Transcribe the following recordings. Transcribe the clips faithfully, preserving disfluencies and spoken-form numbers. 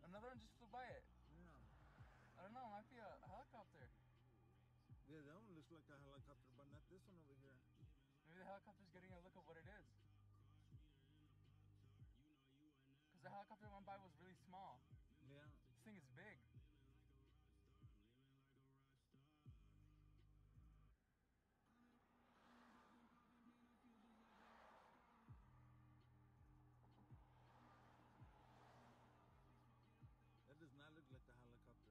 Another one just flew by it. Yeah. I don't know, it might be a, a helicopter. Yeah, that one looks like a helicopter, but not this one over here. Maybe the helicopter's getting a look of what it is. Because the helicopter went by was really small. Yeah. This thing is big. That does not look like a helicopter.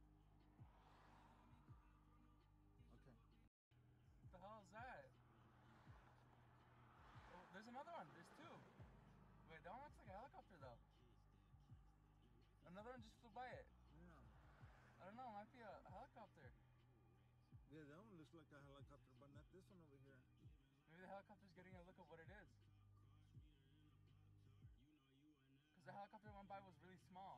Okay. What the hell is that? Oh, there's another one. There's two. Wait, that one looks like a helicopter though. Another one just flew by it. Yeah. I don't know, it might be a, a helicopter. Yeah, that one looks like a helicopter, but not this one over here. Maybe the helicopter's getting a look of what it is. Because the helicopter went by was really small.